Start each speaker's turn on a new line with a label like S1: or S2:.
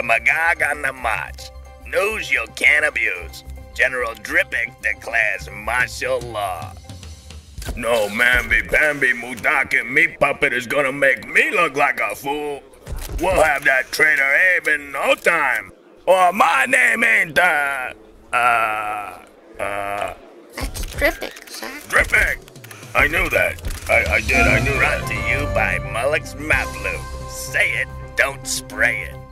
S1: Magog on the march. News you can't abuse. General Drippick declares martial law. No mamby-pamby Mudaki meat puppet is gonna make me look like a fool. We'll have that traitor Abe in no time. Or my name ain't,
S2: That's Drippick, sir.
S1: Drippick! I knew that. I knew that. Brought to you by Mullock's Mouth Lube. Say it, don't spray it.